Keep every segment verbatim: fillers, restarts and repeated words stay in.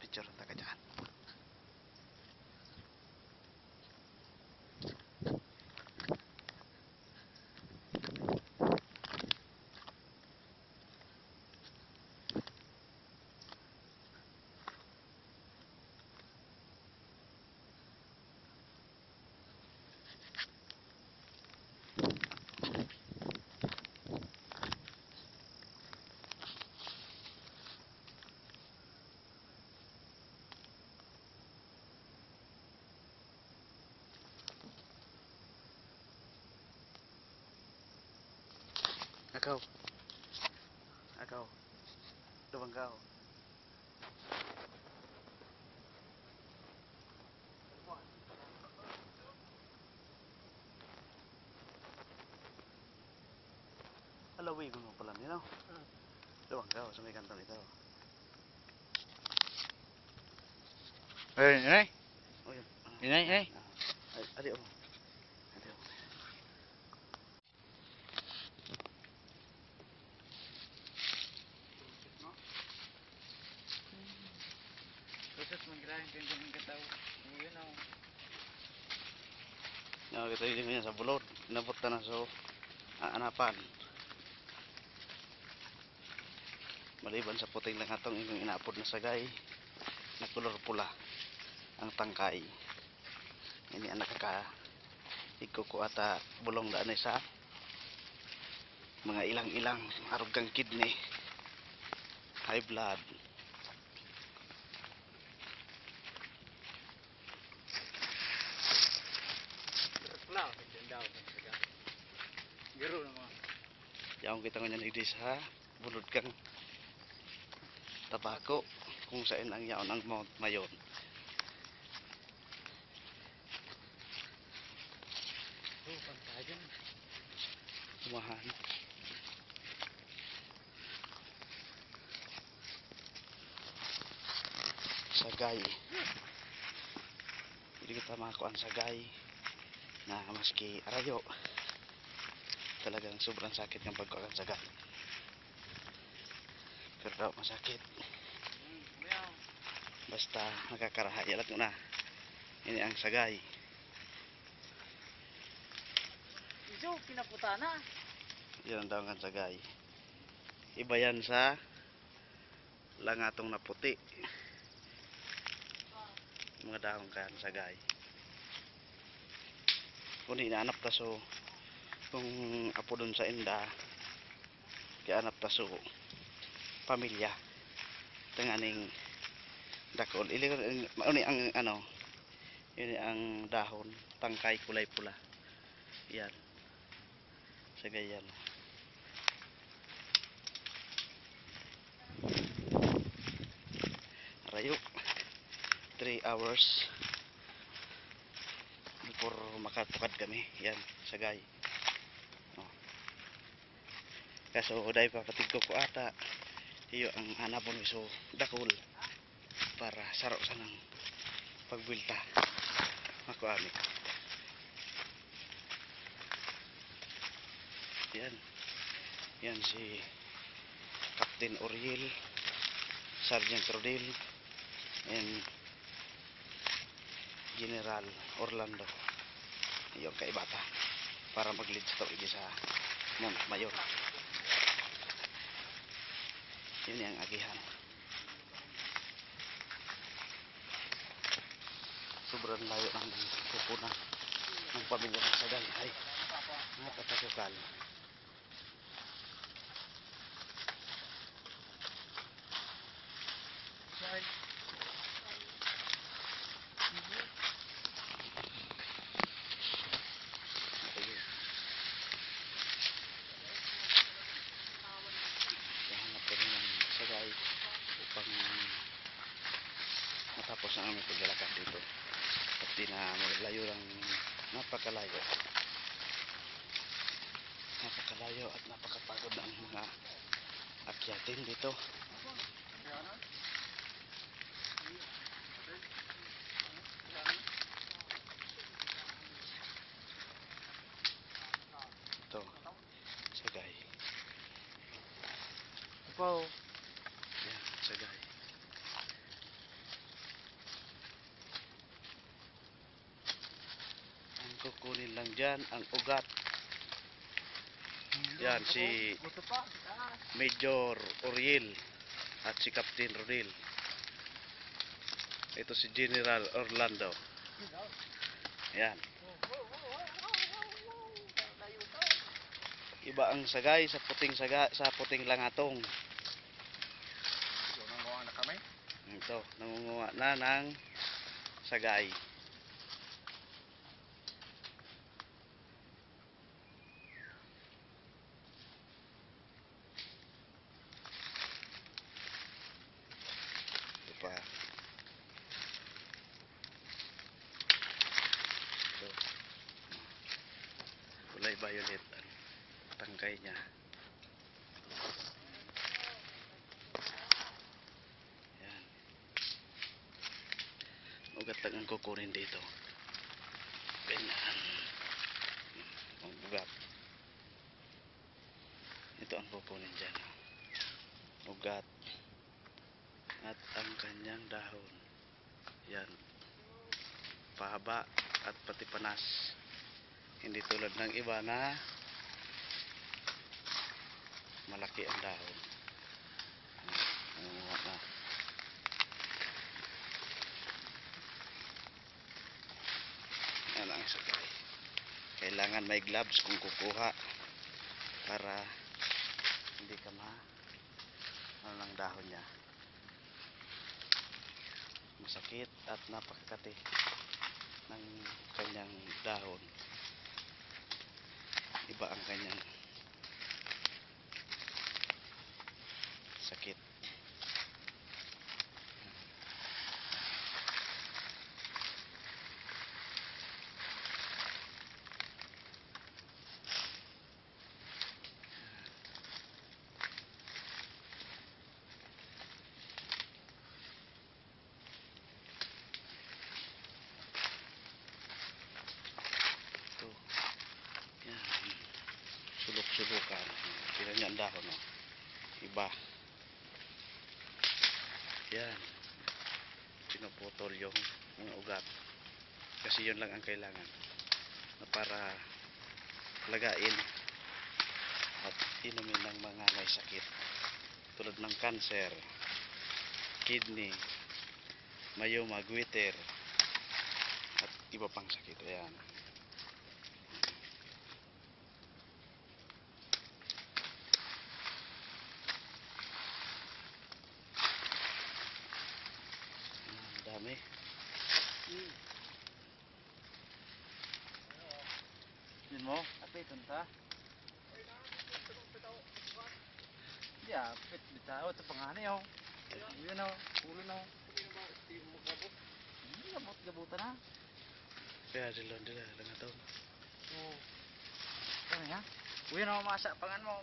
picture taga dyan. Agaw. Agaw. Dumanggaw. Halawin ko mo pala nila. Hmm. Dumanggaw sa may kantong ito. Eh, inay. Oh, yun. Inay, inay. Ay, adi oh. Adi oh. Kusot manggrahin kan jangan ketahu. Yun oh. Nakakita yun niya sa bulod. Inabot ka na sa aanapan. Maliban sa puting lang atong inyong inaapod na sagay na kulor pula ang tangkay. Ini ang nakaka ikuko ata bulong daan sa mga ilang-ilang arugang kidney, high blood. Nah, daw sa garo na mga. Yaong kita nganyan idi sa bulod kang tabako kung saan ang yaon ang Mount Mayon. Oh, pantayan. Tumahan. Sagay. Hindi kita makakuan sagay na maski arayo. Talagang sobrang sakit ng pagkuan sagay. Pero daw masakit. Basta nakakaraha. Yalat mo na. Ini ang sagay. Iso, pinaputa na. Yan ang daw ang sagay. Iba yan sa langatong na puti. Mga dahon kan sagay. Kung inaanap ta so kung apo dun sa inda kianap ta so pamilya tanganing dakol ili mauni ang ano yun ang dahon tangkay kulay pula yan sagay yan rayo three hours before makatukad kami yan sagay. Oh. Kaso dahil papatigko ko ata iyo ang hanapon so dakol para saro sa ng pagbilta ako ami yan yan si Captain Oriel, Sergeant Rodel and General Orlando yung kaibata para mag-lead story sa Mount Mayon. Yun yung agihan. Sobrang layo ng pupunan ng pamilya ng sagay ay napatakukal. Hanap kami ng sagay upang matapos ang aming paglalakad dito at di na maglayo ng napakalayo napakalayo at napakapagod ng mga akyatin dito. Ito sagay Wow. yan sagay dyan ang ugat. Yan si Buto pa. Ah. Major Oriel at si Captain Rodil. Ito si General Orlando. Yan. Iba ang sagay sa puting saga sa puting langatong. Nangunguha na kami. Ito, nangunguha na ng sagay. Ito pa. Ito. Kulay violet ang tangkay niya. Yan. Ugat lang ang kukunin dito. Ganyan. Ang ugat. Ito ang kukunin dyan. Ugat. At ang kanyang dahon. Yan. Pahaba at pati panas. Hindi tulad ng iba na malaki ang dahon. Nangunguha na. Yan ang sagay. Kailangan may gloves kung kukuha para hindi ka ma ano ng dahon niya. Masakit at napakakati ng kanyang dahon. Iba ang kanyang sakit. Ito. Yan. Sulok-sulukan. Tingnan niyo ang dahon, no? Iba. Yan. Pinuputol yung mga ugat. Kasi yun lang ang kailangan. Na para lagain at inumin ng mga may sakit. Tulad ng cancer, kidney, myoma, goiter, at iba pang sakit. Ayan. Ang dami. Hmm. Yun mo? Apit, tunta. Hindi ah, apit, bitaw. Ito pangani oh. Yun oh, ulo na oh. Hindi, gabot, gabutan na. Kaya dilon dila lang ito. Oo. Ano ya? Uy, ano masa pangan mo?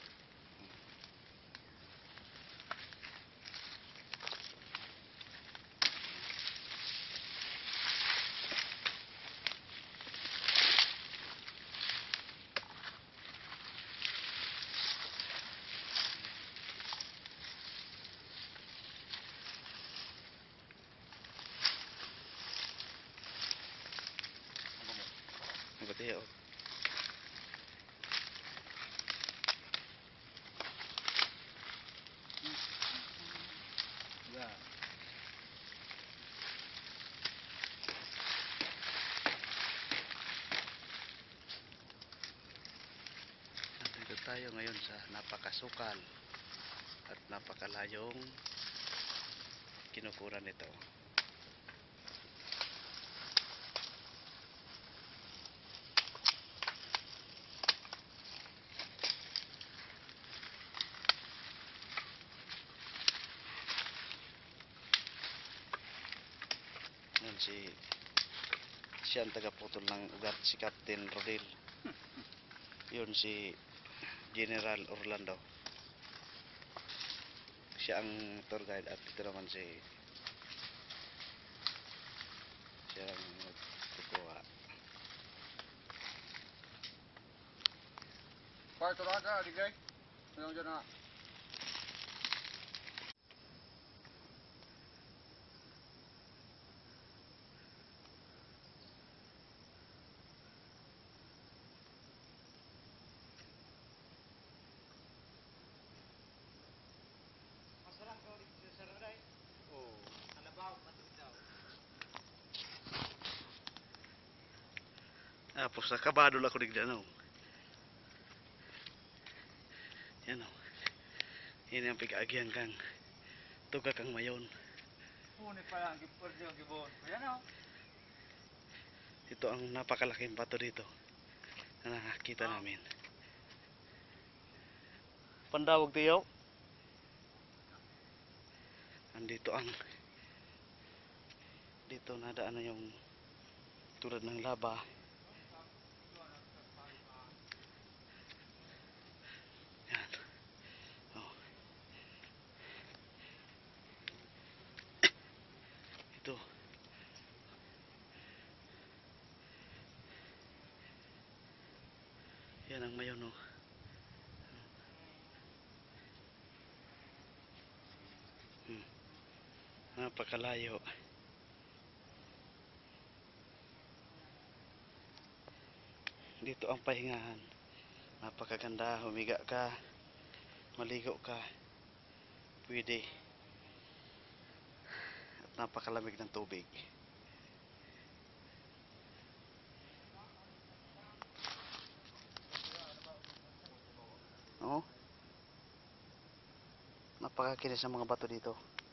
Magati oh. Yeah. Nandito tayo ngayon sa napakasukal at napakalayong kinukuran nito. Yan si siya ang tagaputol ng ugat, si Captain Rodil. Yun si General Orlando. Siya ang tour guide at ito naman si siya ang magkukuha. Kwarto na ka, digay. Mayroon dyan na. Tapos nakabadol ako digda no. Yan o. Yan ang pig-agyan kang tuga kang mayon. Huni pa lang, gipur yung gibon. Ayan o. Ito ang napakalaking bato dito na nakakita namin. Pandawag tiyaw. Andito ang dito nadaan na yung tulad ng laba. Yan. Oh. Ito. Yan ang mayon no. Hmm. Napakalayo. Dito ang pahingahan. Napakaganda, humiga ka, maligo ka. Pwede. At napakalamig ng tubig. Oh. Napakakinis ng mga bato dito.